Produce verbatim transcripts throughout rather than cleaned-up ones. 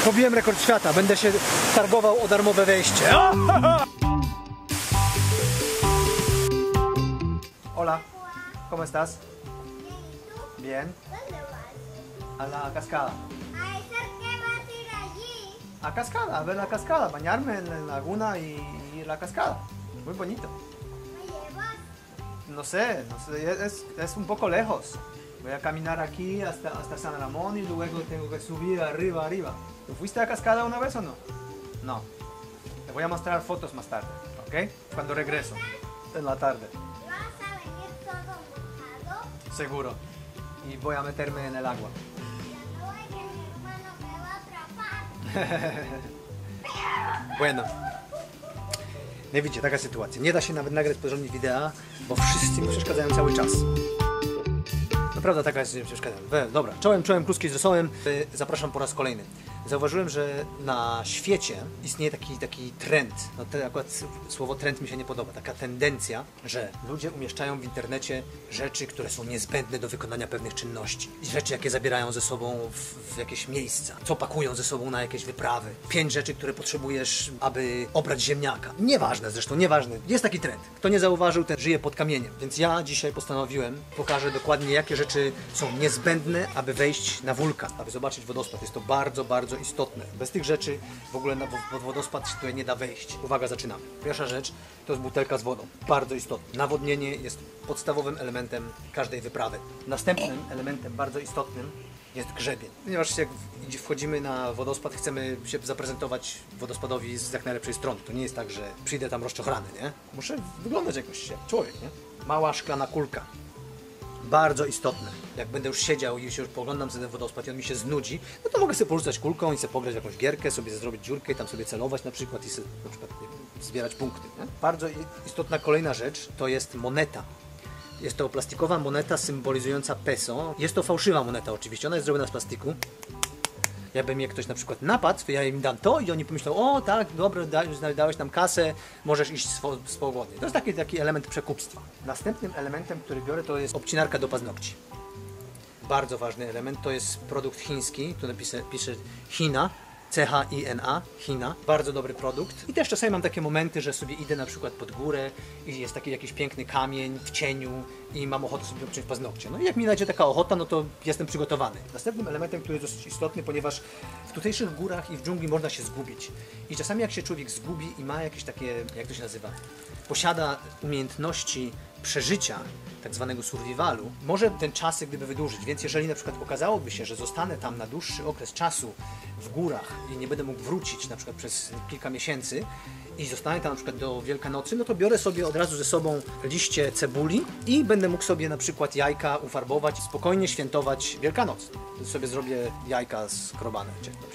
Pobiłem rekord świata, będę się targował o darmowe wejście. Hola, ¿cómo estás? Bien. A la cascada. ¿A esa qué vas a ir allí? A cascada, a ver la cascada, bañarme en la laguna y ir a la cascada. Muy bonito. ¿Me llevas? No sé, no sé, es, es un poco lejos. Voy a caminar aquí hasta, hasta San Ramón y luego tengo que subir arriba, arriba. ¿Tú fuiste a cascada una vez o no? No. Te voy a mostrar fotos más tarde, ¿ok? Cuando regreso, en la tarde. ¿Vas a venir todo mojado? Seguro. Y voy a meterme en el agua. Ya no voy, que mi hermano me va a atrapar. Bueno. Nie widzicie, taka sytuacja. Nie da się nawet nagrać porządnie wideo, bo wszyscy mi przeszkadzają cały czas. Naprawdę taka jest, nie przeszkadzają. Dobra, czołem, czołem, kluski z rosołem. Zapraszam po raz kolejny. Zauważyłem, że na świecie istnieje taki, taki trend, no to akurat słowo trend mi się nie podoba, taka tendencja, że ludzie umieszczają w internecie rzeczy, które są niezbędne do wykonania pewnych czynności. Rzeczy, jakie zabierają ze sobą w, w jakieś miejsca, co pakują ze sobą na jakieś wyprawy. Pięć rzeczy, które potrzebujesz, aby obrać ziemniaka. Nieważne zresztą, nieważne. Jest taki trend. Kto nie zauważył, ten żyje pod kamieniem. Więc ja dzisiaj postanowiłem, pokażę dokładnie, jakie rzeczy są niezbędne, aby wejść na wulkan, aby zobaczyć wodospad. Jest to bardzo, bardzo istotne. Bez tych rzeczy w ogóle na wodospad się tutaj nie da wejść. Uwaga, zaczynamy. Pierwsza rzecz to jest butelka z wodą. Bardzo istotne. Nawodnienie jest podstawowym elementem każdej wyprawy. Następnym elementem bardzo istotnym jest grzebień. Ponieważ jak wchodzimy na wodospad, chcemy się zaprezentować wodospadowi z jak najlepszej strony. To nie jest tak, że przyjdę tam rozczochrany, nie? Muszę wyglądać jakoś jak człowiek, nie? Mała szklana kulka. Bardzo istotne. Jak będę już siedział i się już poglądam na ten wodospad i on mi się znudzi, no to mogę sobie porzucać kulką i sobie pograć w jakąś gierkę, sobie zrobić dziurkę i tam sobie celować na przykład i sobie na przykład zbierać punkty. Nie? Bardzo istotna kolejna rzecz to jest moneta. Jest to plastikowa moneta symbolizująca peso. Jest to fałszywa moneta oczywiście, ona jest zrobiona z plastiku. Jakby mnie ktoś na przykład napadł, to ja im dam to i oni pomyślą, o tak, dobra, dałeś nam kasę, możesz iść swo swobodnie. To jest taki, taki element przekupstwa. Następnym elementem, który biorę, to jest obcinarka do paznokci. Bardzo ważny element, to jest produkt chiński, tu napiszę, pisze China, C H I N A, China. Bardzo dobry produkt. I też czasami mam takie momenty, że sobie idę na przykład pod górę i jest taki jakiś piękny kamień w cieniu i mam ochotę sobie obciąć paznokcie. No i jak mi będzie taka ochota, no to jestem przygotowany. Następnym elementem, który jest dosyć istotny, ponieważ w tutejszych górach i w dżungli można się zgubić. I czasami jak się człowiek zgubi i ma jakieś takie, jak to się nazywa, posiada umiejętności przeżycia, tak zwanego survivalu, może ten czas jak gdyby wydłużyć, więc jeżeli na przykład okazałoby się, że zostanę tam na dłuższy okres czasu w górach i nie będę mógł wrócić na przykład przez kilka miesięcy i zostanę tam na przykład do Wielkanocy, no to biorę sobie od razu ze sobą liście cebuli i będę mógł sobie na przykład jajka ufarbować i spokojnie świętować Wielkanoc. Sobie zrobię jajka skrobane.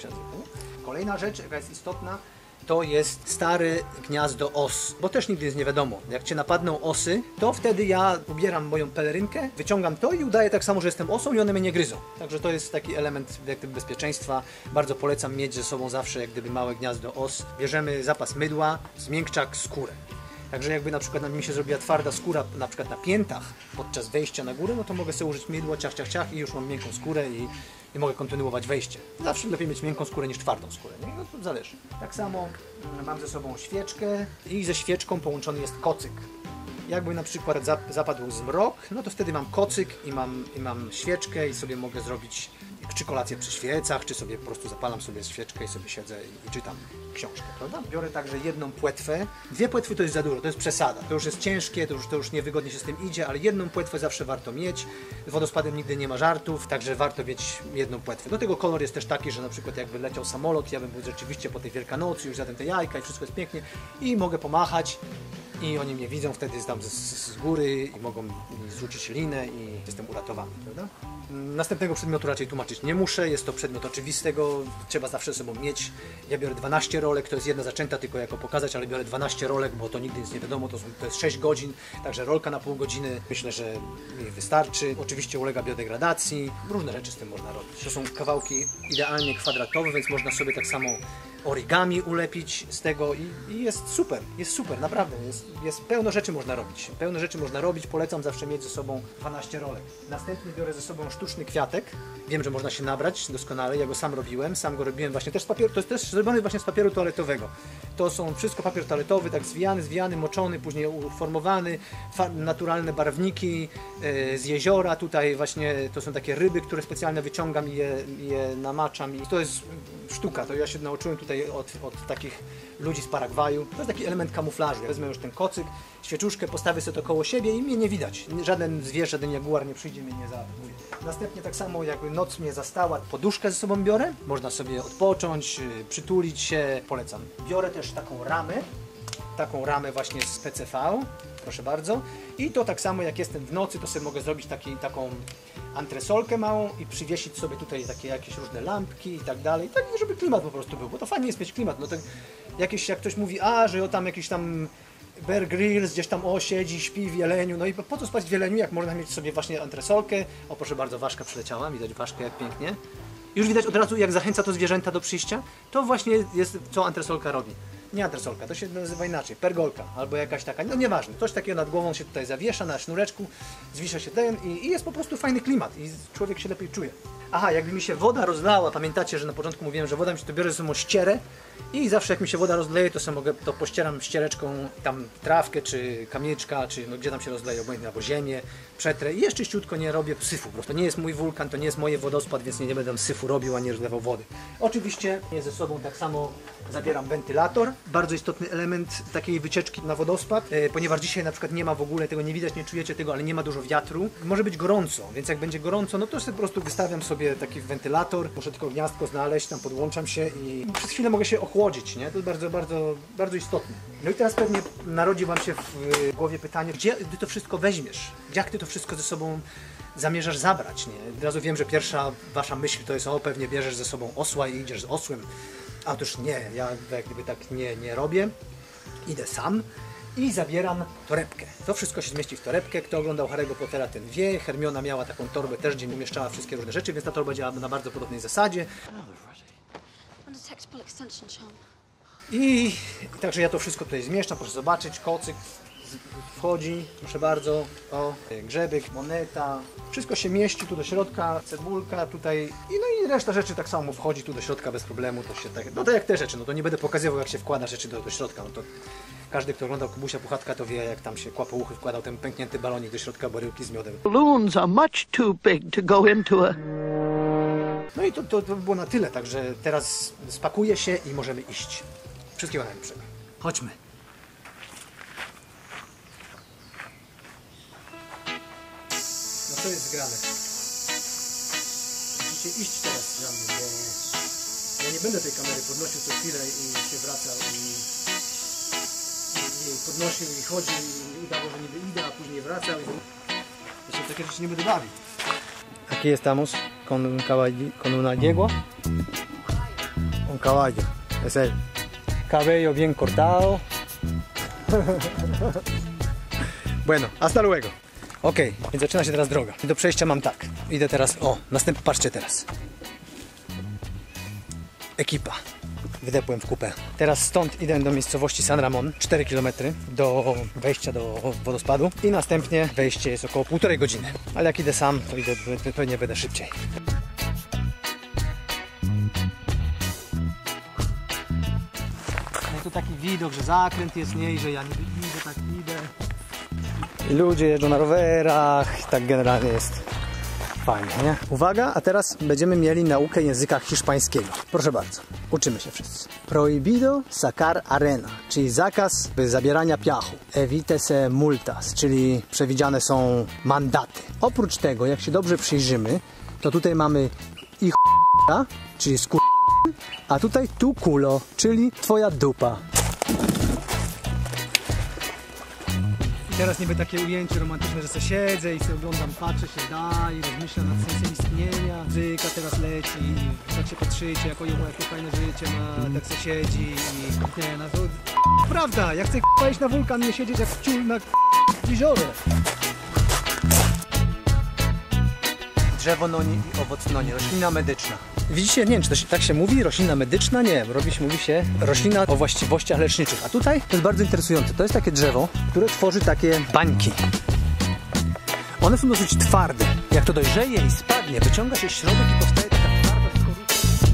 Kolejna rzecz, jaka jest istotna, to jest stare gniazdo os, bo też nigdy jest nie wiadomo. Jak cię napadną osy, to wtedy ja ubieram moją pelerynkę, wyciągam to i udaję tak samo, że jestem osą i one mnie nie gryzą. Także to jest taki element jak gdyby bezpieczeństwa. Bardzo polecam mieć ze sobą zawsze jak gdyby małe gniazdo os. Bierzemy zapas mydła, zmiękczak, skórę. Także jakby na przykład na mi się zrobiła twarda skóra na przykład na piętach podczas wejścia na górę, no to mogę sobie użyć mydła, ciach, ciach, ciach i już mam miękką skórę i, i mogę kontynuować wejście. Zawsze lepiej mieć miękką skórę niż twardą skórę, nie? No to zależy. Tak samo mam ze sobą świeczkę i ze świeczką połączony jest kocyk. Jakby na przykład zapadł zmrok, no to wtedy mam kocyk i mam, i mam świeczkę i sobie mogę zrobić czy kolację przy świecach, czy sobie po prostu zapalam sobie świeczkę i sobie siedzę i, i czytam książkę, prawda? Biorę także jedną płetwę. Dwie płetwy to jest za dużo, to jest przesada. To już jest ciężkie, to już, to już niewygodnie się z tym idzie, ale jedną płetwę zawsze warto mieć. Z wodospadem nigdy nie ma żartów, także warto mieć jedną płetwę. Do tego kolor jest też taki, że na przykład jakby leciał samolot, ja bym był rzeczywiście po tej Wielkanocy, już zjadłem te jajka i wszystko jest pięknie i mogę pomachać. I oni mnie widzą wtedy tam z, z góry i mogą mi zrzucić linę i jestem uratowany, prawda? Następnego przedmiotu raczej tłumaczyć nie muszę, jest to przedmiot oczywistego, trzeba zawsze ze sobą mieć. Ja biorę dwanaście rolek, to jest jedna zaczęta tylko jako pokazać, ale biorę dwanaście rolek, bo to nigdy nic nie wiadomo, to, są, to jest sześć godzin, także rolka na pół godziny myślę, że mi wystarczy. Oczywiście ulega biodegradacji, różne rzeczy z tym można robić. To są kawałki idealnie kwadratowe, więc można sobie tak samo origami ulepić z tego i, i jest super, jest super, naprawdę, jest, jest pełno rzeczy można robić, pełno rzeczy można robić, polecam zawsze mieć ze sobą dwanaście rolek. Następnie biorę ze sobą sztuczny kwiatek, wiem, że można się nabrać doskonale, ja go sam robiłem, sam go robiłem właśnie też z papieru, to jest też zrobiony właśnie z papieru toaletowego. To są wszystko papier toaletowy, tak zwijany, zwijany, moczony, później uformowany, naturalne barwniki e, z jeziora, tutaj właśnie to są takie ryby, które specjalnie wyciągam i je, je namaczam i to jest sztuka, to ja się nauczyłem tutaj od, od takich ludzi z Paragwaju. To jest taki element kamuflażu. Ja wezmę już ten kocyk, świeczuszkę, postawię sobie to koło siebie i mnie nie widać. Żaden zwierz, żaden jaguar nie przyjdzie, mnie nie zaatakuje. Następnie tak samo jakby noc mnie zastała, poduszkę ze sobą biorę. Można sobie odpocząć, przytulić się, polecam. Biorę też taką ramę, taką ramę właśnie z P C V, proszę bardzo. I to tak samo jak jestem w nocy, to sobie mogę zrobić taki, taką antresolkę małą i przywiesić sobie tutaj takie jakieś różne lampki i tak dalej, tak żeby klimat po prostu był, bo to fajnie jest mieć klimat, no to jakieś, jak ktoś mówi, a, że o tam jakiś tam Bear Grylls gdzieś tam o siedzi, śpi w jeleniu, no i po co spać w jeleniu, jak można mieć sobie właśnie antresolkę, o proszę bardzo, ważka przyleciała, widać ważkę jak pięknie, już widać od razu jak zachęca to zwierzęta do przyjścia, to właśnie jest co antresolka robi. Nie antresolka, to się nazywa inaczej, pergolka albo jakaś taka, no nieważne, coś takiego nad głową się tutaj zawiesza na sznureczku, zwisza się ten i, i jest po prostu fajny klimat i człowiek się lepiej czuje. Aha, jakby mi się woda rozlała, pamiętacie, że na początku mówiłem, że woda mi się to biorę ze sobą ścierę i zawsze jak mi się woda rozleje, to sobie mogę, to pościeram ściereczką tam trawkę, czy kamieczka, czy no gdzie tam się rozleje, obojętnie, albo ziemię, przetrę i jeszcze czyściutko nie robię syfu, po prostu to nie jest mój wulkan, to nie jest moje wodospad, więc nie, nie będę syfu robił, ani rozlewał wody. Oczywiście ze sobą tak samo zabieram wentylator, bardzo istotny element takiej wycieczki na wodospad, e, ponieważ dzisiaj na przykład nie ma w ogóle tego, nie widać, nie czujecie tego, ale nie ma dużo wiatru. Może być gorąco, więc jak będzie gorąco, no to sobie po prostu wystawiam sobie taki wentylator, muszę tylko gniazdko znaleźć, tam podłączam się i przez chwilę mogę się ochłodzić, nie? To jest bardzo, bardzo, bardzo istotne. No i teraz pewnie narodzi Wam się w głowie pytanie, gdzie Ty to wszystko weźmiesz? Jak Ty to wszystko ze sobą zamierzasz zabrać, nie? Od razu wiem, że pierwsza Wasza myśl to jest, o, pewnie bierzesz ze sobą osła i idziesz z osłem. A otóż nie, ja jak gdyby tak nie, nie robię, idę sam i zabieram torebkę. To wszystko się zmieści w torebkę. Kto oglądał Harry'ego Pottera, ten wie. Hermiona miała taką torbę też, gdzie umieszczała wszystkie różne rzeczy, więc ta torba działa na bardzo podobnej zasadzie. I także ja to wszystko tutaj zmieszczam, proszę zobaczyć, kocyk wchodzi, proszę bardzo, o, grzebyk, moneta, wszystko się mieści tu do środka, cebulka tutaj i no i reszta rzeczy tak samo wchodzi tu do środka bez problemu, to się tak, no to jak te rzeczy, no to nie będę pokazywał jak się wkłada rzeczy do, do środka, no to każdy kto oglądał Kubusia Puchatka to wie jak tam się kłapouchy wkładał ten pęknięty balonik do środka baryłki z miodem. Balloons are much too big to go into a... No i to, to, to było na tyle, także teraz spakuję się i możemy iść. Wszystkiego najlepszego. Chodźmy. No to jest zgrane. Musicie iść teraz za mną, bo ja nie będę tej kamery podnosił co chwilę i się wracał i, i, i podnosił i chodził i udawał, że niby idę, a później wracał i ja się takie rzeczy nie będę bawił. Aquí estamos con un caballo, con una yegua. Un caballo, es él. Cabello bien cortado. Bueno, hasta luego. Ok, więc zaczyna się teraz droga. Do przejścia mam tak. Idę teraz, o, następnie patrzcie teraz. Ekipa. Wydepłem w kupę. Teraz stąd idę do miejscowości San Ramon, cztery kilometry do wejścia do wodospadu i następnie wejście jest około półtorej godziny. Ale jak idę sam, to idę, pewnie będę szybciej. No i tu taki widok, że zakręt jest mniej, że ja nie idę, tak idę. I ludzie jeżdżą na rowerach, tak generalnie jest fajnie, nie? Uwaga, a teraz będziemy mieli naukę języka hiszpańskiego. Proszę bardzo, uczymy się wszyscy. Prohibido sacar arena, czyli zakaz zabierania piachu. Evite se multas, czyli przewidziane są mandaty. Oprócz tego, jak się dobrze przyjrzymy, to tutaj mamy ich czyli skur... a tutaj tu culo, czyli twoja dupa. Teraz niby takie ujęcie romantyczne, że sobie siedzę i sobie oglądam, patrzę się da i rozmyślam nad sensem istnienia. Muzyka teraz leci i tak się patrzycie, jak ojemu jakie fajne życie ma, tak sobie siedzi i nie, no to... Prawda, ja chcę k***a iść na wulkan, nie siedzieć jak ciul na k***a jeziorze. Drzewo noni i owoc noni. Roślina medyczna. Widzicie, nie wiem, czy to się, tak się mówi, roślina medyczna? Nie, robi się, mówi się roślina o właściwościach leczniczych. A tutaj to jest bardzo interesujące. To jest takie drzewo, które tworzy takie bańki. One są dosyć twarde. Jak to dojrzeje i spadnie, wyciąga się środek i powstaje taka twarda skorupa.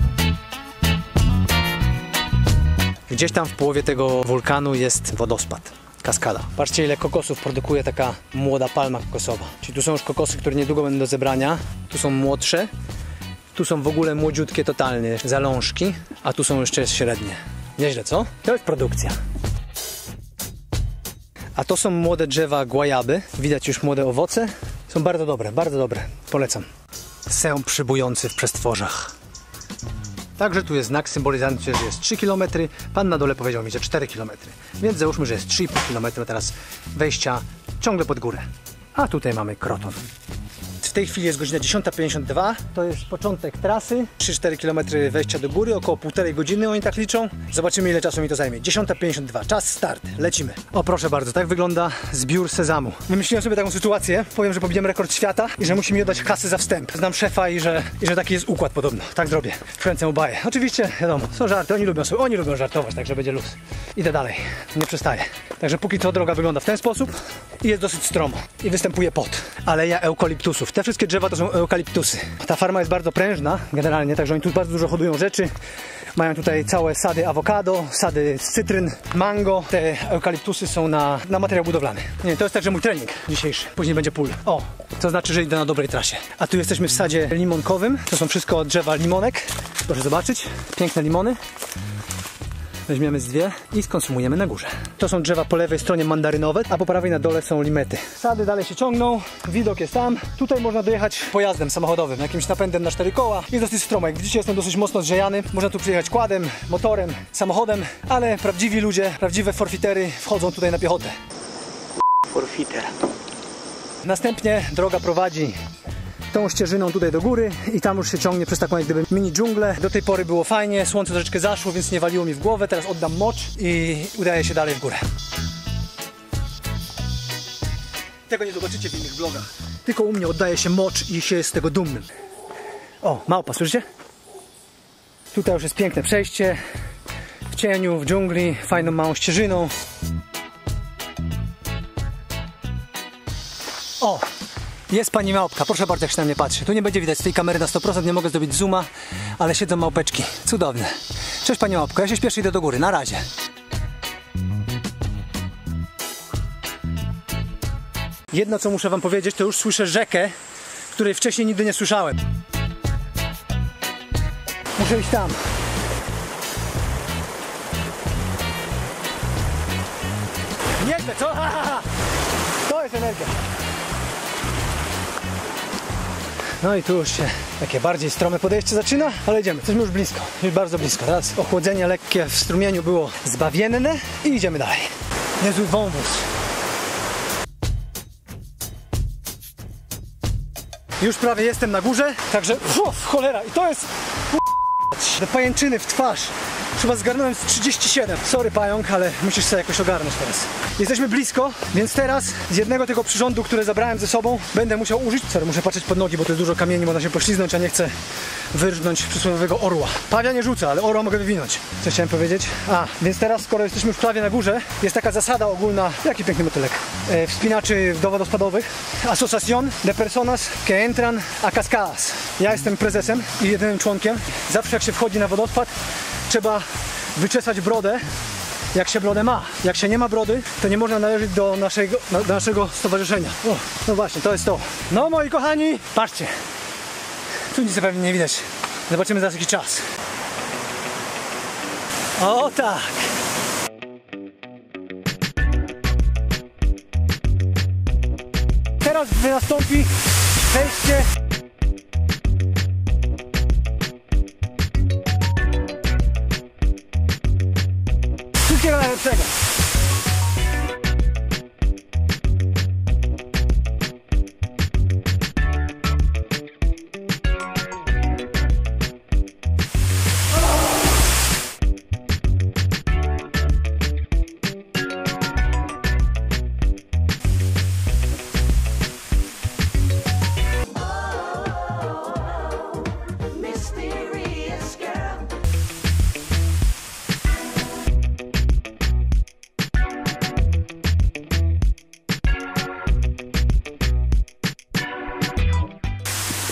Gdzieś tam w połowie tego wulkanu jest wodospad. Kaskada. Patrzcie, ile kokosów produkuje taka młoda palma kokosowa. Czyli tu są już kokosy, które niedługo będą do zebrania. Tu są młodsze. Tu są w ogóle młodziutkie totalnie zalążki. A tu są jeszcze średnie. Nieźle, co? To jest produkcja. A to są młode drzewa guajaby. Widać już młode owoce. Są bardzo dobre, bardzo dobre. Polecam. Sęp przybujący w przestworzach. Także tu jest znak symbolizujący, że jest trzy kilometry. Pan na dole powiedział mi, że cztery kilometry. Więc załóżmy, że jest trzy i pół kilometra teraz wejścia ciągle pod górę. A tutaj mamy Kroton. W tej chwili jest godzina dziesiąta pięćdziesiąt dwa. To jest początek trasy. trzy cztery kilometry wejścia do góry. Około półtorej godziny oni tak liczą. Zobaczymy, ile czasu mi to zajmie. dziesiąta pięćdziesiąt dwa. Czas start. Lecimy. O, proszę bardzo. Tak wygląda zbiór sezamu. Wymyśliłem sobie taką sytuację. Powiem, że pobijemy rekord świata i że musi mi oddać kasę za wstęp. Znam szefa i że, i że taki jest układ podobno. Tak zrobię. Wkręcę mu baję. Oczywiście, wiadomo, są żarty. Oni lubią sobie. Oni lubią żartować, także będzie luz. Idę dalej. Nie przestaję. Także póki co droga wygląda w ten sposób i jest dosyć stromo. I występuje pot. Aleja eukaliptusów. Te wszystkie drzewa to są eukaliptusy. Ta farma jest bardzo prężna generalnie, także oni tu bardzo dużo hodują rzeczy. Mają tutaj całe sady awokado, sady z cytryn, mango. Te eukaliptusy są na, na materiał budowlany. Nie, to jest także mój trening dzisiejszy. Później będzie pól. O, to znaczy, że idę na dobrej trasie. A tu jesteśmy w sadzie limonkowym. To są wszystko drzewa limonek. Proszę zobaczyć. Piękne limony. Weźmiemy z dwie i skonsumujemy na górze. To są drzewa po lewej stronie mandarynowe, a po prawej na dole są limety. Sady dalej się ciągną, widok jest tam. Tutaj można dojechać pojazdem samochodowym, jakimś napędem na cztery koła. Jest dosyć stromo, jak widzicie jestem dosyć mocno zrzejany. Można tu przyjechać quadem, motorem, samochodem, ale prawdziwi ludzie, prawdziwe forfitery wchodzą tutaj na piechotę. Forfiter. Następnie droga prowadzi tą ścieżyną tutaj do góry i tam już się ciągnie przez taką jak gdyby mini dżunglę. Do tej pory było fajnie, słońce troszeczkę zaszło, więc nie waliło mi w głowę. Teraz oddam mocz i udaje się dalej w górę. Tego nie zobaczycie w innych vlogach. Tylko u mnie oddaje się mocz i się jest z tego dumnym. O, małpa, słyszycie? Tutaj już jest piękne przejście. W cieniu, w dżungli, fajną małą ścieżyną. O! Jest pani małpka, proszę bardzo, jak się na mnie patrzy. Tu nie będzie widać z tej kamery na sto procent, nie mogę zrobić zooma, ale siedzą małpeczki. Cudowne. Cześć pani małpko, ja się śpieszę, idę do góry. Na razie. Jedno, co muszę wam powiedzieć, to już słyszę rzekę, której wcześniej nigdy nie słyszałem. Muszę iść tam. Nieźle, co? Ha, ha, ha. To jest energia. No i tu już się takie bardziej strome podejście zaczyna, ale idziemy, jesteśmy już blisko, już bardzo blisko. Teraz ochłodzenie lekkie w strumieniu było zbawienne i idziemy dalej. Niezły wąwóz. Już prawie jestem na górze, także uf, cholera, i to jest te pajęczyny w twarz. Chyba zgarnąłem z trzydzieści siedem. Sorry pająk, ale musisz sobie jakoś ogarnąć teraz. Jesteśmy blisko, więc teraz z jednego tego przyrządu, które zabrałem ze sobą, będę musiał użyć. Sorry, muszę patrzeć pod nogi, bo to jest dużo kamieni, można się pośliznąć, a nie chcę wyrżnąć przysłowiowego orła. Pawia nie rzuca, ale orła mogę wywinąć. Co chciałem powiedzieć? A, więc teraz, skoro jesteśmy już prawie na górze, jest taka zasada ogólna, jaki piękny motylek, e, wspinaczy wodospadowych. Asociación de personas que entran a cascadas. Ja jestem prezesem i jedynym członkiem. Zawsze jak się wchodzi na wodospad, trzeba wyczesać brodę, jak się brodę ma. Jak się nie ma brody, to nie można należeć do naszego, do naszego stowarzyszenia. O, no właśnie, to jest to. No moi kochani, patrzcie. Tu nic pewnie nie widać. Zobaczymy za jakiś czas. O tak. Teraz nastąpi przejście. Wszystkiego najlepszego.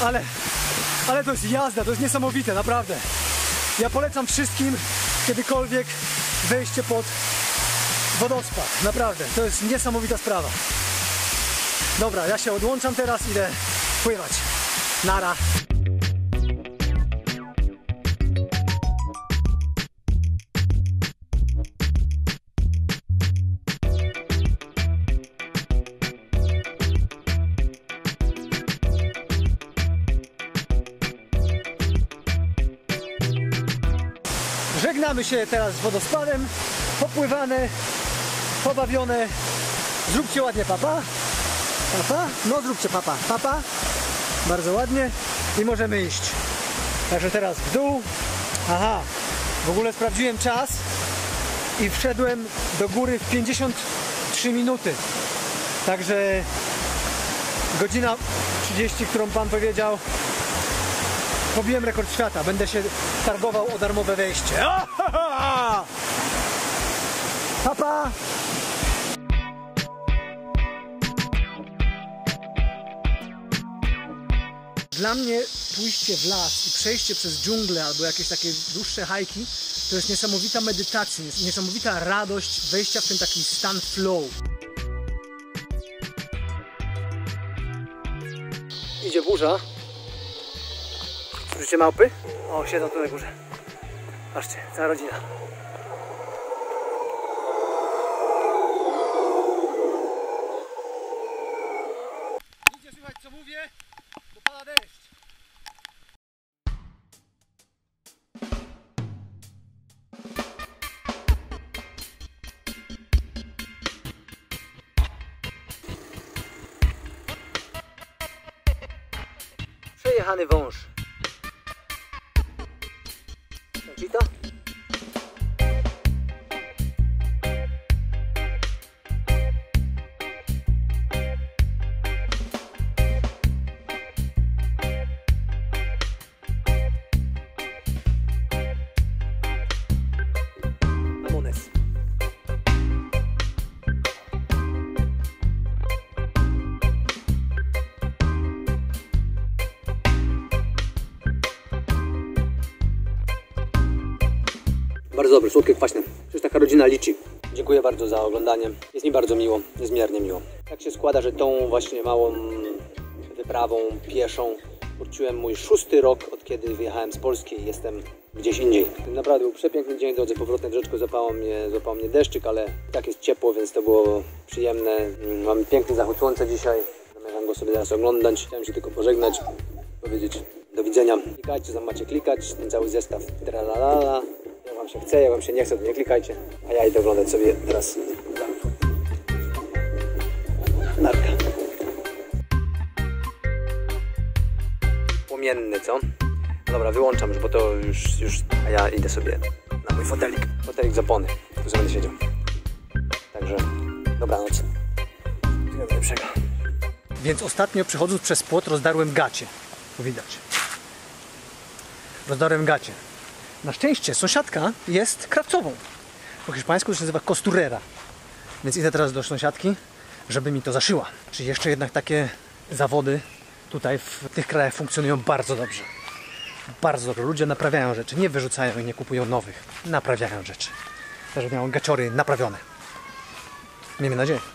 ale, ale to jest jazda, to jest niesamowite, naprawdę. Ja polecam wszystkim kiedykolwiek wejście pod wodospad, naprawdę, to jest niesamowita sprawa. Dobra, ja się odłączam teraz, idę pływać. Nara. Żegnamy się teraz z wodospadem, popływane, pobawione. Zróbcie ładnie papa. Papa? No zróbcie papa. Papa. Bardzo ładnie. I możemy iść. Także teraz w dół. Aha. W ogóle sprawdziłem czas i wszedłem do góry w pięćdziesiąt trzy minuty. Także godzina trzydzieści, którą pan powiedział. Pobiłem rekord świata. Będę się targował o darmowe wejście. Papa! Dla mnie pójście w las i przejście przez dżunglę albo jakieś takie dłuższe hajki to jest niesamowita medytacja, niesamowita radość wejścia w ten taki stan flow. Idzie burza. Słyszycie małpy? O, siedzą tu na górze. Patrzcie, cała rodzina. Nic nie słychać, co mówię, bo pada deszcz. Przejechany wąż. Cheetah? Amones. Bardzo dobre, słodkie, kwaśne. Przecież taka rodzina liczy. Dziękuję bardzo za oglądanie. Jest mi bardzo miło, niezmiernie miło. Tak się składa, że tą właśnie małą wyprawą pieszą wróciłem mój szósty rok, od kiedy wyjechałem z Polski i jestem gdzieś indziej. Naprawdę był przepiękny dzień, drodzy powrotne troszeczkę złapało mnie, złapał mnie deszczyk, ale tak jest ciepło, więc to było przyjemne. Mamy piękny zachód słońca dzisiaj. Zamierzam go sobie teraz oglądać. Chciałem się tylko pożegnać, powiedzieć do widzenia. Klikajcie, tam macie klikać, ten cały zestaw. Tralalala. Jak wam się chce, jak wam się nie chce, to nie klikajcie. A ja idę oglądać sobie teraz. Narka. Płomienny, co? Dobra, wyłączam już, bo to już, już... A ja idę sobie na mój fotelik. Fotelik z opony. Tu sobie będę siedział. Także dobranoc. Wszystkiego najlepszego. Więc ostatnio przechodząc przez płot rozdarłem gacie. Tu widać. Rozdarłem gacie. Na szczęście sąsiadka jest krawcową. Po hiszpańsku to się nazywa costurera. Więc idę teraz do sąsiadki, żeby mi to zaszyła. Czy jeszcze jednak takie zawody tutaj w tych krajach funkcjonują bardzo dobrze. Bardzo dobrze. Ludzie naprawiają rzeczy. Nie wyrzucają i nie kupują nowych. Naprawiają rzeczy. Żeby miały gaciory naprawione. Miejmy nadzieję.